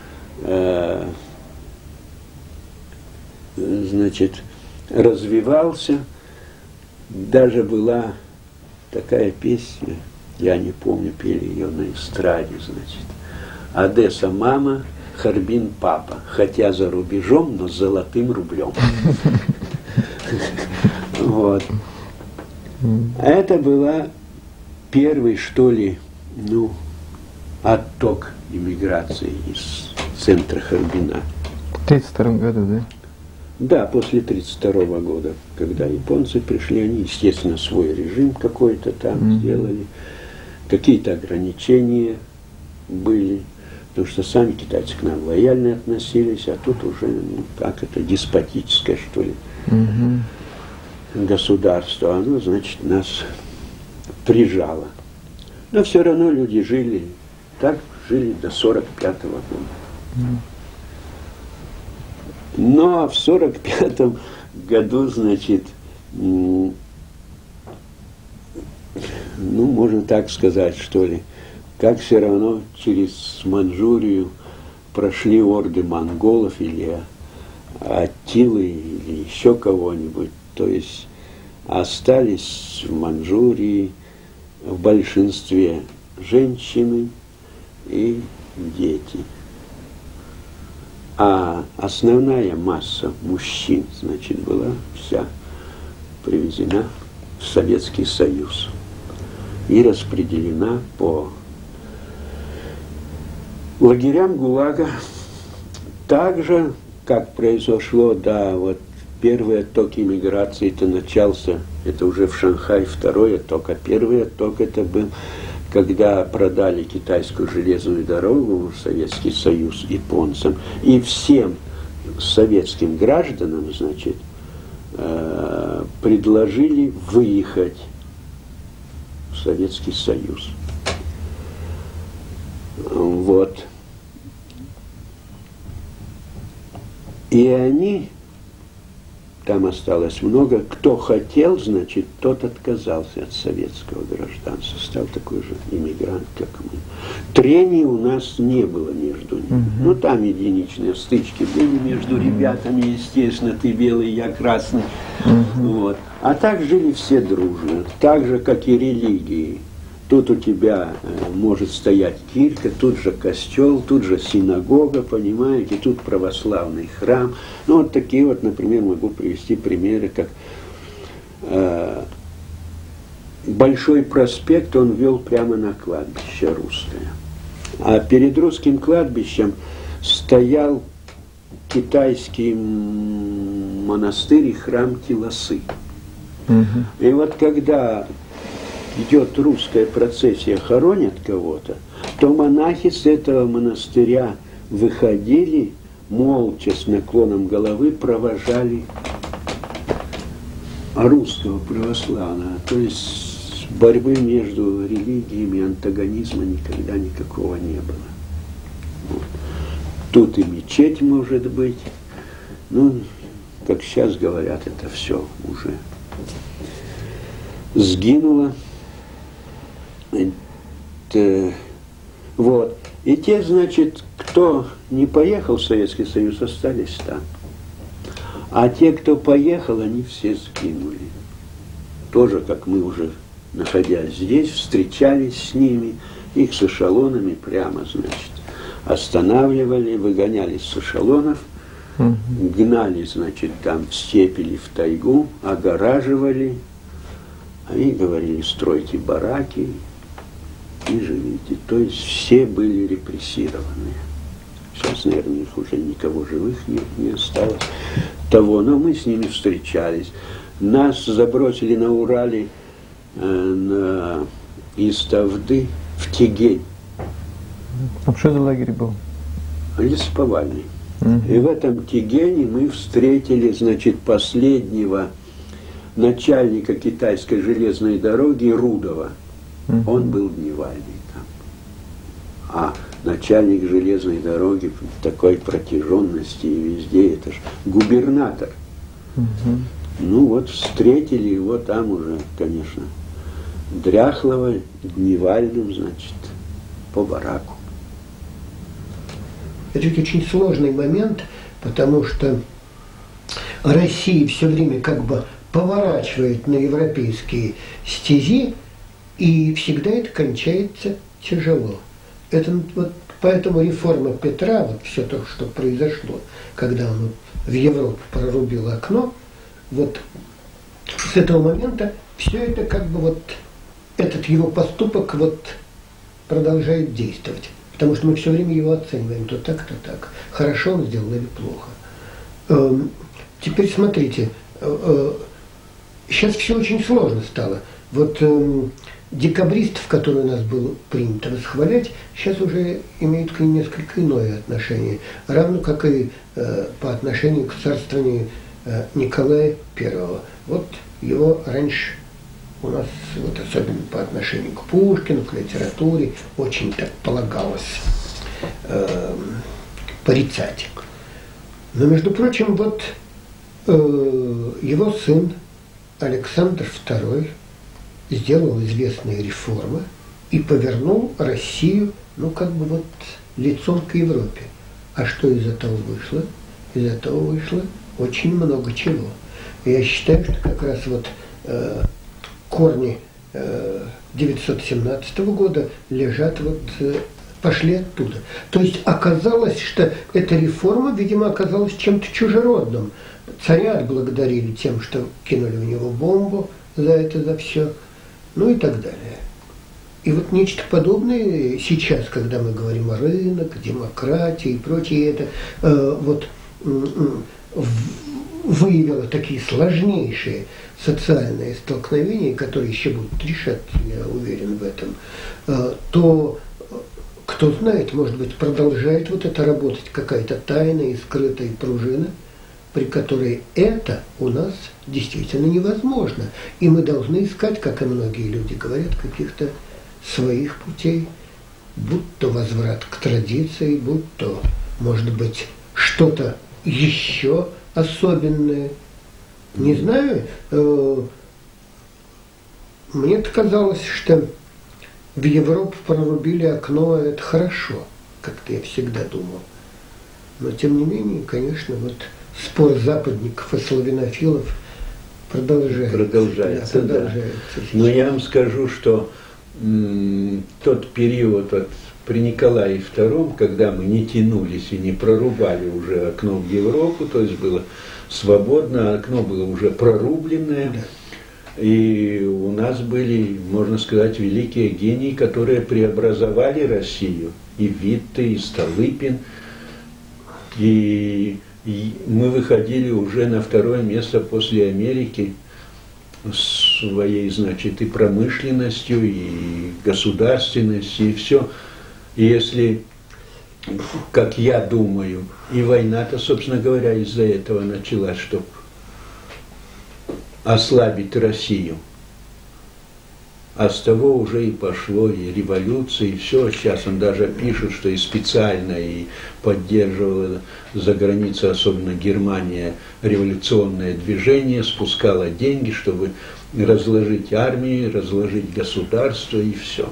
значит, развивался. Даже была такая песня, я не помню, пели ее на эстраде, значит, «Одесса мама, Харбин папа, хотя за рубежом, но с золотым рублем». Вот. Это была первый, что ли, ну, отток иммиграции из центра Харбина. В 1932 году, да? Да, после 1932 года, когда японцы пришли, они, естественно, свой режим какой-то там сделали, какие-то ограничения были, потому что сами китайцы к нам лояльно относились, а тут уже, ну, как это, деспотическое, что ли, государство, оно, значит, нас прижало. Но все равно люди жили, так жили до 1945 года. Но в 1945 году, значит, ну, можно так сказать, что ли, как все равно через Манчжурию прошли орды монголов или Аттилы или еще кого-нибудь, то есть остались в Манчжурии в большинстве женщины и дети. А основная масса мужчин, значит, была вся привезена в Советский Союз и распределена по лагерям ГУЛАГа. Так же, как произошло, да, вот первый отток иммиграции-то начался, это уже в Шанхае, второй отток, а первый отток это был, когда продали китайскую железную дорогу в Советский Союз японцам, и всем советским гражданам, значит, предложили выехать в Советский Союз. Вот. И они, там осталось много, кто хотел, значит, тот отказался от советского гражданства, стал такой же иммигрант, как мы. Трений у нас не было между ними. Ну, там единичные стычки были между ребятами, естественно, ты белый, я красный. Вот. А так жили все дружно, так же, как и религии. Тут у тебя может стоять кирка, тут же костел, тут же синагога, понимаете, тут православный храм. Ну, вот такие вот, например, могу привести примеры, как Большой проспект, он вел прямо на кладбище русское. А перед русским кладбищем стоял китайский монастырь и храм Тиласы. И вот когда идет русская процессия, хоронят кого-то, то монахи с этого монастыря выходили, молча, с наклоном головы провожали русского православного. То есть борьбы между религиями, антагонизма никогда никакого не было. Вот. Тут и мечеть может быть, ну, как сейчас говорят, это все уже сгинуло. Вот. И те, значит, кто не поехал в Советский Союз, остались там. А те, кто поехал, они все сгинули. Тоже, как мы уже, находясь здесь, встречались с ними, их с эшелонами прямо, значит, останавливали, выгоняли с эшелонов, гнали, значит, там в степь или в тайгу, огораживали. Они говорили, стройте бараки, и живите. То есть все были репрессированы. Сейчас, наверное, их уже никого живых не осталось того, но мы с ними встречались. Нас забросили на Урале из Тавды в Тегень. Обширный лагерь был. Лесоповальный. И в этом Тегене мы встретили, значит, последнего начальника китайской железной дороги Рудова. Он был дневальный там. А начальник железной дороги такой протяженности и везде, это ж губернатор. Ну вот встретили его там уже, конечно, дряхлого, дневальным, значит, по бараку. Это ведь очень сложный момент, потому что Россия все время как бы поворачивает на европейские стези, и всегда это кончается тяжело. Это вот поэтому реформа Петра, вот все то, что произошло, когда он в Европу прорубил окно, вот с этого момента все это как бы вот этот его поступок вот продолжает действовать. Потому что мы все время его оцениваем то так, то так. Хорошо он сделал или плохо. Теперь смотрите, сейчас все очень сложно стало. Вот декабристов, которые у нас было принято восхвалять, сейчас уже имеют к ним несколько иное отношение. Равно как и по отношению к царствованию Николая I. Вот его раньше у нас, вот особенно по отношению к Пушкину, к литературе, очень так полагалось порицать. Но, между прочим, вот его сын Александр II сделал известные реформы и повернул Россию, ну, как бы вот лицом к Европе. А что из этого вышло? Из этого вышло очень много чего. И я считаю, что как раз вот корни 917 года лежат вот, пошли оттуда. То есть оказалось, что эта реформа, видимо, оказалась чем-то чужеродным. Царя отблагодарили тем, что кинули в него бомбу за это, за все, ну и так далее. И вот нечто подобное сейчас, когда мы говорим о рынке, демократии и прочее, это вот выявило такие сложнейшие социальные столкновения, которые еще будут решаться, я уверен в этом, то, кто знает, может быть, продолжает вот это работать какая-то тайная и скрытая пружина, при которой это у нас действительно невозможно. И мы должны искать, как и многие люди говорят, каких-то своих путей, будь то возврат к традиции, будь то, может быть, что-то еще особенное. Не знаю, мне казалось, что в Европу прорубили окно, это хорошо, как-то я всегда думал. Но тем не менее, конечно, вот спор западников и славянофилов продолжается. Да. Но я вам скажу, что тот период вот, при Николае II, когда мы не тянулись и не прорубали уже окно в Европу, то есть было свободно, окно было уже прорубленное, да. И у нас были, можно сказать, великие гении, которые преобразовали Россию, и Витте, и Столыпин, и мы выходили уже на второе место после Америки своей, значит, и промышленностью, и государственностью, и все. И если, как я думаю, и война-то, собственно говоря, из-за этого началась, чтобы ослабить Россию. А с того уже и пошло и революция, и все. Сейчас он даже пишет, что и специально и поддерживала за границей, особенно Германия, революционное движение, спускала деньги, чтобы разложить армию, разложить государство и все.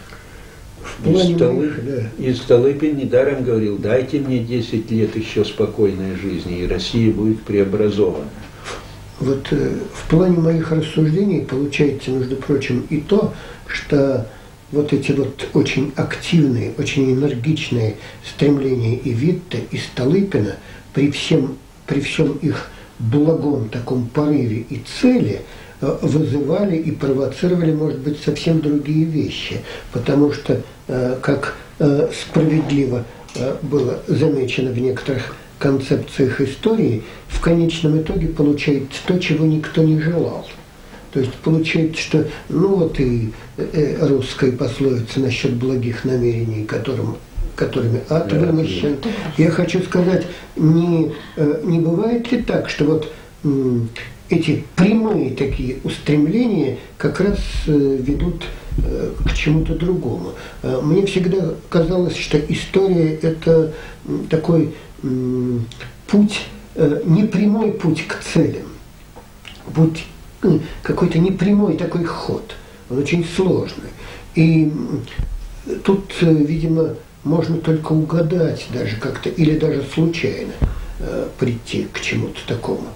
И Столыпин недаром говорил: дайте мне 10 лет еще спокойной жизни, и Россия будет преобразована. Вот в плане моих рассуждений получается, между прочим, и то, что вот эти вот очень активные, очень энергичные стремления и Витте, и Столыпина, при всем их благом таком порыве и цели, вызывали и провоцировали, может быть, совсем другие вещи. Потому что, как справедливо было замечено в некоторых концепциях истории, в конечном итоге получается то, чего никто не желал. То есть получается, что, ну вот и русская пословица насчет благих намерений, которыми ад вымощен. Я хочу сказать, не бывает ли так, что вот эти прямые такие устремления как раз ведут к чему-то другому. Мне всегда казалось, что история – это такой путь, непрямой путь к целям, путь, какой-то непрямой такой ход, он очень сложный. И тут, видимо, можно только угадать даже как-то, или даже случайно прийти к чему-то такому.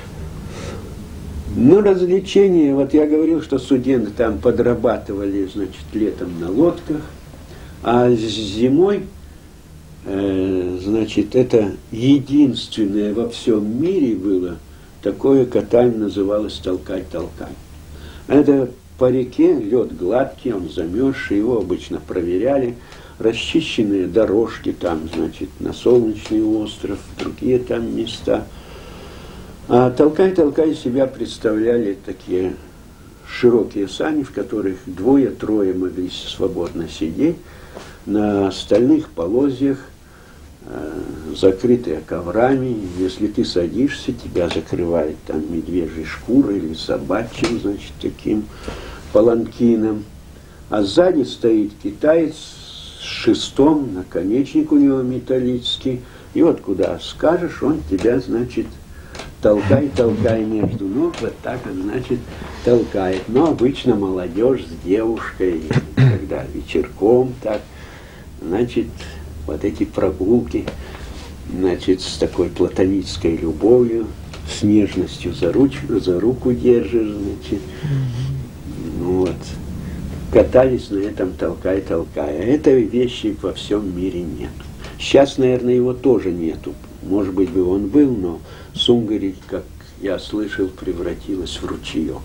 Ну, развлечения, вот я говорил, что студенты там подрабатывали, значит, летом на лодках, а зимой, значит, это единственное во всем мире было такое катание, называлось «толкай-толкай». Это по реке, лед гладкий, он замерзший, его обычно проверяли, расчищенные дорожки там, значит, на Солнечный остров, другие там места. А толкай-толкай себя представляли такие широкие сани, в которых двое-трое могли свободно сидеть, на стальных полозьях, закрытые коврами. Если ты садишься, тебя закрывает там медвежьей шкурой или собачьим, значит, таким паланкином. А сзади стоит китаец с шестом, наконечник у него металлический. И вот куда скажешь, он тебя, значит, толкай между ног, вот так он, значит, толкает. Но обычно молодежь с девушкой, когда вечерком так, значит, вот эти прогулки, значит, с такой платонической любовью, с нежностью за руку держишь, значит, вот. Катались на этом толкай-толкай. А этой вещи во всем мире нет. Сейчас, наверное, его тоже нету. Может быть, бы он был, но Сунгари, как я слышал, превратилась в ручеек.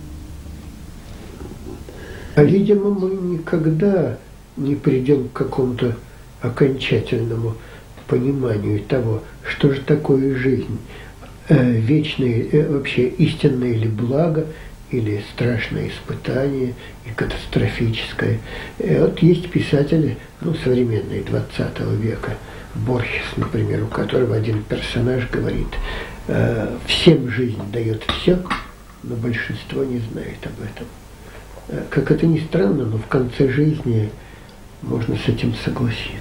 А, видимо, мы никогда не придем к какому-то окончательному пониманию того, что же такое жизнь. Вечное, вообще истинное ли благо, или страшное испытание, и катастрофическое. И вот есть писатели, ну, современные 20 века, Борхес, например, у которого один персонаж говорит: всем жизнь дает все, но большинство не знает об этом. Как это ни странно, но в конце жизни можно с этим согласиться.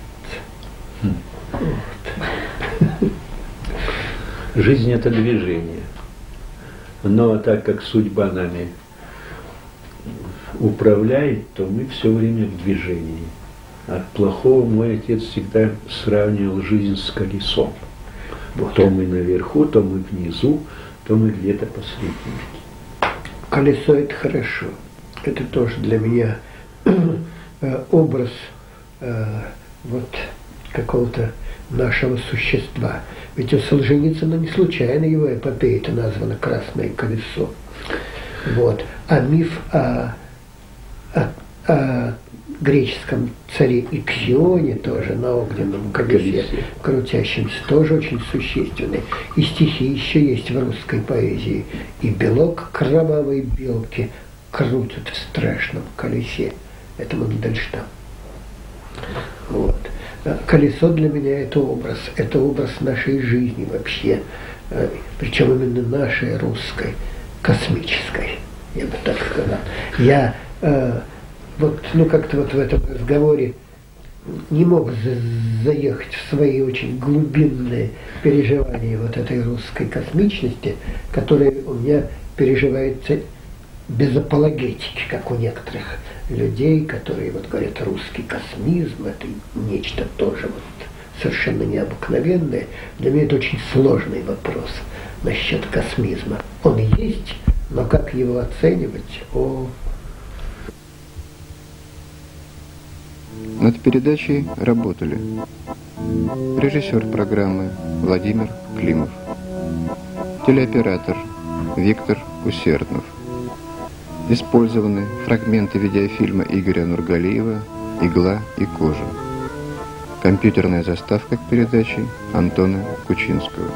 Вот. Жизнь – это движение. Но так как судьба нами управляет, то мы все время в движении. От плохого мой отец всегда сравнивал жизнь с колесом. Вот. То мы наверху, то мы внизу, то мы где-то посредине. Колесо – это хорошо. Это тоже для меня образ вот какого-то нашего существа. Ведь у Солженицына не случайно его эпопея-то названа «Красное колесо». Вот. А миф о греческом царе Иксионе тоже на огненном колесе, крутящемся, тоже очень существенный. И стихи еще есть в русской поэзии. И белок кровавой белки крутят в страшном колесе. Это Мандельштам. Вот. Колесо для меня это образ нашей жизни вообще, причем именно нашей русской, космической, я бы так сказал. Я вот, ну как-то вот в этом разговоре не мог заехать в свои очень глубинные переживания вот этой русской космичности, которая у меня переживается без апологетики, как у некоторых людей, которые вот говорят, русский космизм, это нечто тоже вот совершенно необыкновенное. Для меня это очень сложный вопрос насчет космизма. Он есть, но как его оценивать? Над передачей работали режиссер программы Владимир Климов, телеоператор Виктор Усерднов, использованы фрагменты видеофильма Игоря Нургалиева «Игла и кожа». Компьютерная заставка к передаче Антона Кучинского.